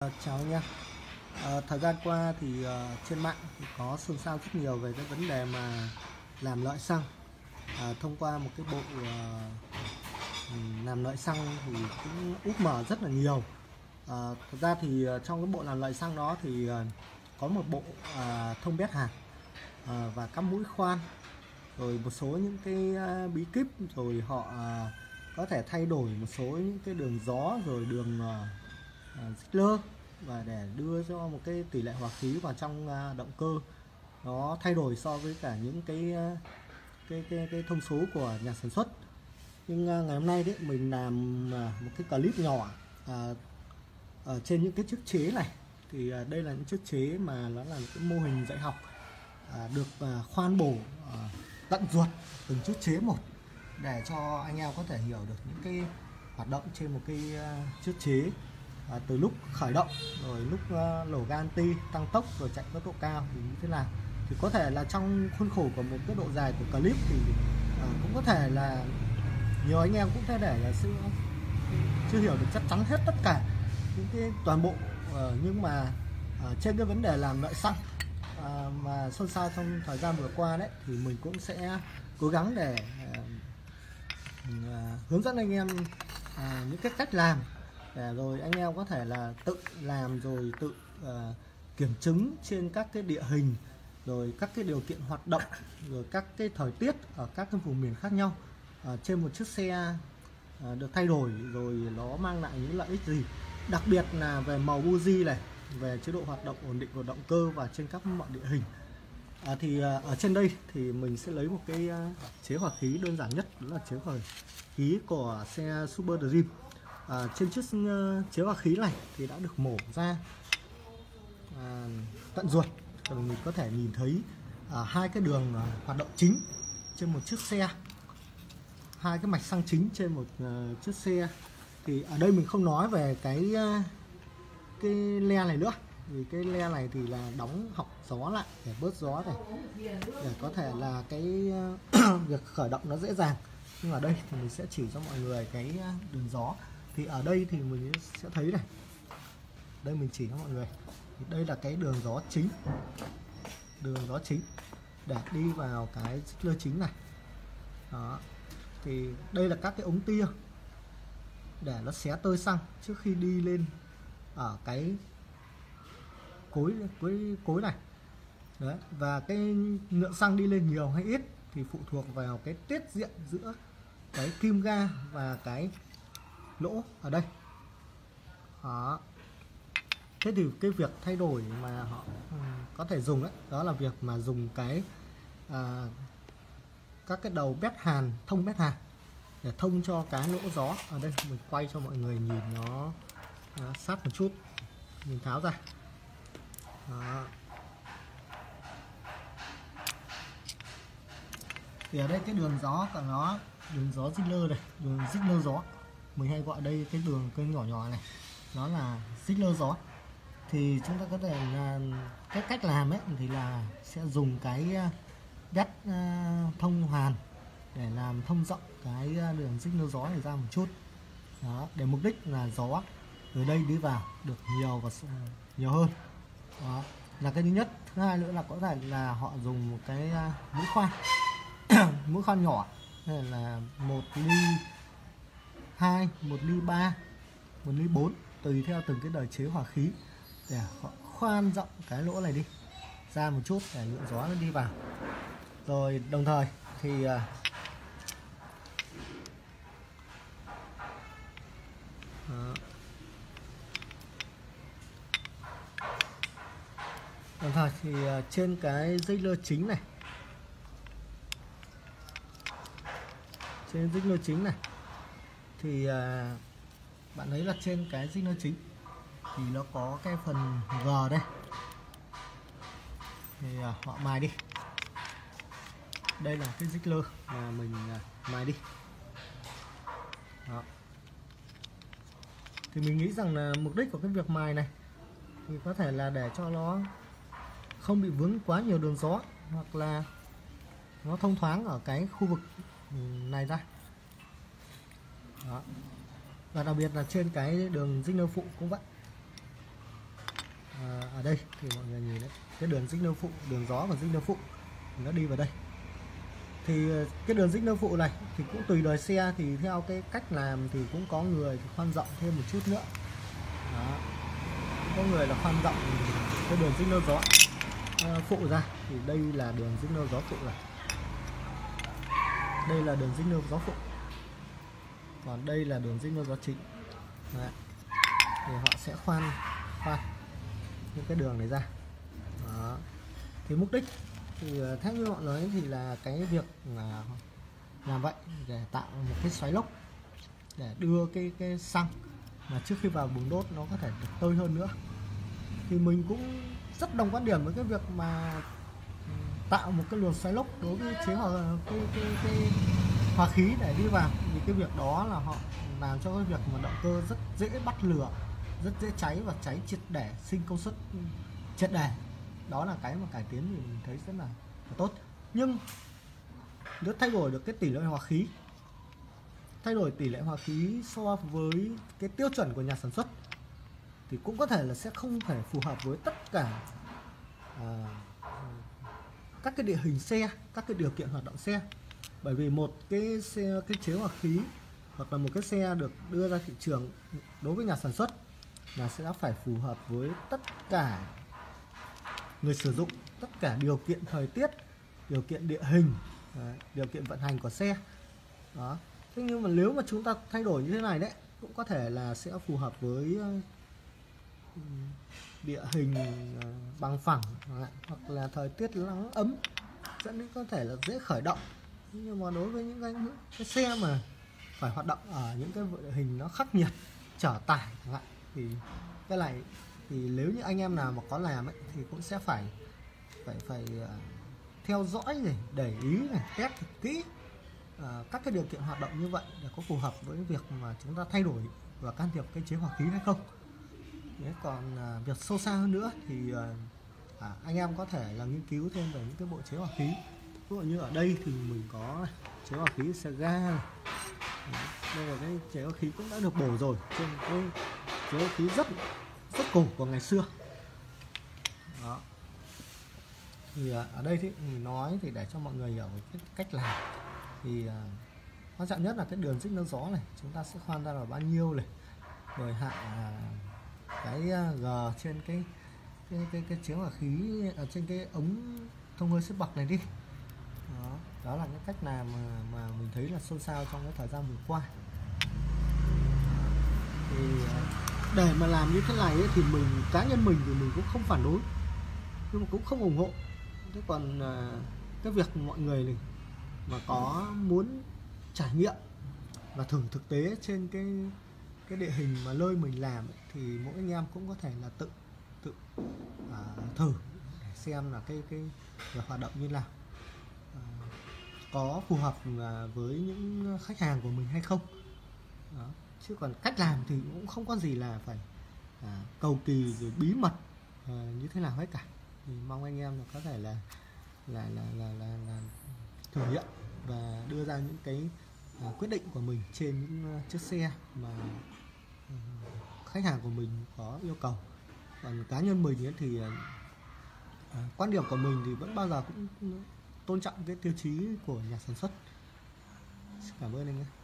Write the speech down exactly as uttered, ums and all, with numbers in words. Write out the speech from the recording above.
À, chào anh em. À, thời gian qua thì uh, trên mạng thì có xôn xao rất nhiều về cái vấn đề mà làm lợi xăng à, thông qua một cái bộ uh, làm lợi xăng thì cũng úp mở rất là nhiều. À, thật ra thì uh, trong cái bộ làm lợi xăng đó thì uh, có một bộ uh, thông bét hàn uh, và các mũi khoan, rồi một số những cái uh, bí kíp, rồi họ uh, có thể thay đổi một số những cái đường gió, rồi đường uh, uh, Ziegler, và để đưa cho một cái tỷ lệ hòa khí vào trong uh, động cơ nó thay đổi so với cả những cái uh, cái, cái cái thông số của nhà sản xuất. Nhưng uh, ngày hôm nay đấy mình làm uh, một cái clip nhỏ uh, ở trên những cái chiếc chế này. Thì uh, đây là những chiếc chế mà nó là cái mô hình dạy học uh, được uh, khoan bổ uh, tận ruột từng chiếc chế một, để cho anh em có thể hiểu được những cái hoạt động trên một cái uh, chiếc chế. À, từ lúc khởi động, rồi lúc uh, nổ ga anti, tăng tốc, rồi chạy tốc độ cao thì như thế nào. Thì có thể là trong khuôn khổ của một cái độ dài của clip thì uh, cũng có thể là nhiều anh em cũng có thể là sự chưa hiểu được chắc chắn hết tất cả những cái toàn bộ, uh, nhưng mà uh, trên cái vấn đề làm lợi xăng uh, mà xôn xao trong thời gian vừa qua đấy, thì mình cũng sẽ cố gắng để uh, uh, hướng dẫn anh em uh, những cái cách làm, để rồi anh em có thể là tự làm, rồi tự uh, kiểm chứng trên các cái địa hình, rồi các cái điều kiện hoạt động, rồi các cái thời tiết ở các cái vùng miền khác nhau uh, trên một chiếc xe uh, được thay đổi, rồi nó mang lại những lợi ích gì, đặc biệt là về màu buji này, về chế độ hoạt động ổn định của động cơ và trên các mọi địa hình. À, thì uh, ở trên đây thì mình sẽ lấy một cái uh, chế hòa khí đơn giản nhất, đó là chế hòa khí của xe Super Dream. À, trên chiếc uh, chế hòa khí này thì đã được mổ ra à, tận ruột, rồi mình có thể nhìn thấy à, hai cái đường uh, hoạt động chính trên một chiếc xe, hai cái mạch xăng chính trên một uh, chiếc xe. Thì ở đây mình không nói về cái uh, cái le này nữa, vì cái le này thì là đóng họng gió lại để bớt gió này, để có thể là cái uh, việc khởi động nó dễ dàng. Nhưng ở đây thì mình sẽ chỉ cho mọi người cái đường gió. Thì ở đây thì mình sẽ thấy này, đây mình chỉ cho mọi người, thì đây là cái đường gió chính, đường gió chính để đi vào cái Ziegler chính này. Đó, thì đây là các cái ống tia để nó xé tơi xăng trước khi đi lên ở cái cối cối cối này. Đấy, và cái lượng xăng đi lên nhiều hay ít thì phụ thuộc vào cái tiết diện giữa cái kim ga và cái lỗ ở đây. Đó. Thế thì cái việc thay đổi mà họ có thể dùng đấy, đó là việc mà dùng cái à, các cái đầu bét hàn, thông bét hàn để thông cho cái lỗ gió. Ở đây mình quay cho mọi người nhìn nó à, sát một chút, mình tháo ra. Đó. Thì ở đây cái đường gió của nó, đường gió Ziegler này, đường Ziegler gió, mình hay gọi đây cái đường cây nhỏ nhỏ này, nó là Ziegler gió. Thì chúng ta có thể là cái cách làm ấy thì là sẽ dùng cái đắt uh, thông hàn để làm thông rộng cái đường Ziegler gió này ra một chút. Đó, để mục đích là gió từ đây đi vào được nhiều và nhiều hơn. Đó là cái thứ nhất. Thứ hai nữa là có thể là họ dùng một cái uh, mũi khoan mũi khoan nhỏ, hay là một ly hai, một ly ba, một ly bốn, tùy theo từng cái đời chế hòa khí, để họ khoan rộng cái lỗ này đi ra một chút để lượng gió nó đi vào. Rồi đồng thời thì uh, đồng thời thì uh, trên cái Ziegler chính này, trên Ziegler chính này thì uh, bạn thấy là trên cái Ziegler chính thì nó có cái phần G đây, thì uh, họ mài đi. Đây là cái Ziegler mà mình uh, mài đi. Đó. Thì mình nghĩ rằng là mục đích của cái việc mài này thì có thể là để cho nó không bị vướng quá nhiều đường gió, hoặc là nó thông thoáng ở cái khu vực này ra. Đó. Và đặc biệt là trên cái đường Ziegler phụ cũng vậy. ở đây thì mọi người nhìn đấy, cái đường signal phụ, đường gió và signal phụ nó đi vào đây. Thì cái đường signal phụ này thì cũng tùy đời xe, thì theo cái cách làm thì cũng có người thì khoan rộng thêm một chút nữa. Đó. Có người là khoan rộng cái đường signal gió uh, phụ ra, thì đây là đường signal gió phụ này. Đây là đường signal gió phụ. Còn đây là đường signal gió chính. Đấy. Thì họ sẽ khoan khoan những cái đường này ra. Đó. Thì mục đích thì theo như họ nói thì là cái việc là làm vậy để tạo một cái xoáy lốc để đưa cái cái xăng mà trước khi vào buồng đốt nó có thể được tơi hơn nữa. Thì mình cũng rất đồng quan điểm với cái việc mà tạo một cái luồng xoáy lốc đối với chế hòa cái, cái, cái hòa khí để đi vào, vì cái việc đó là họ làm cho cái việc mà động cơ rất dễ bắt lửa, rất dễ cháy và cháy triệt để, sinh công suất triệt để. Đó là cái mà cải tiến thì mình thấy rất là, là tốt. Nhưng nếu thay đổi được cái tỷ lệ hòa khí, thay đổi tỷ lệ hòa khí so với cái tiêu chuẩn của nhà sản xuất thì cũng có thể là sẽ không thể phù hợp với tất cả à, các cái địa hình xe, các cái điều kiện hoạt động xe. Bởi vì một cái xe, cái chế hòa khí hoặc là một cái xe được đưa ra thị trường đối với nhà sản xuất là sẽ phải phù hợp với tất cả người sử dụng, tất cả điều kiện thời tiết, điều kiện địa hình, đấy, điều kiện vận hành của xe. Đó. Thế nhưng mà nếu mà chúng ta thay đổi như thế này đấy, cũng có thể là sẽ phù hợp với uh, địa hình uh, bằng phẳng hoặc là thời tiết nắng ấm, dẫn đến có thể là dễ khởi động. Nhưng mà đối với những cái, những cái xe mà phải hoạt động ở những cái địa hình nó khắc nghiệt, chở tải thì cái này thì nếu như anh em nào mà có làm ấy, thì cũng sẽ phải phải phải uh, theo dõi này, để ý này, test thật kỹ uh, các cái điều kiện hoạt động như vậy để có phù hợp với việc mà chúng ta thay đổi và can thiệp cái chế hòa khí hay không. Đấy, còn uh, việc sâu xa hơn nữa thì uh, à, anh em có thể là nghiên cứu thêm về những cái bộ chế hòa khí. Ví dụ như ở đây thì mình có chế hòa khí xe ga này. Đây là cái chế hòa khí cũng đã được bổ rồi trên cái chế hòa khí rất rất cổ của ngày xưa. Đó. Thì ở đây thì mình nói thì để cho mọi người hiểu cái cách làm. Thì uh, quan trọng nhất là cái đường signal gió này chúng ta sẽ khoan ra là bao nhiêu này, rồi hạ uh, cái uh, g trên cái cái cái, cái chế hòa khí ở trên cái ống thông hơi xếp bậc này đi. Đó, đó là cái cách làm mà, mà mình thấy là xôn xao trong cái thời gian vừa qua. Thì để mà làm như thế này ấy, thì mình cá nhân mình thì mình cũng không phản đối, nhưng mà cũng không ủng hộ. Thế còn cái việc mọi người này mà có muốn trải nghiệm và thử thực tế trên cái cái địa hình mà nơi mình làm ấy, thì mỗi anh em cũng có thể là tự tự à, thử để xem là cái cái việc hoạt động như nào, à, có phù hợp với những khách hàng của mình hay không. Đó. Chứ còn cách làm thì cũng không có gì là phải à, cầu kỳ rồi bí mật à, như thế nào hết cả. Thì mong anh em là có thể là là là là, là, là thử nghiệm và đưa ra những cái à, quyết định của mình trên những uh, chiếc xe mà uh, khách hàng của mình có yêu cầu. Còn cá nhân mình ấy thì uh, quan điểm của mình thì vẫn bao giờ cũng tôn trọng cái tiêu chí của nhà sản xuất. Cảm ơn anh nhé.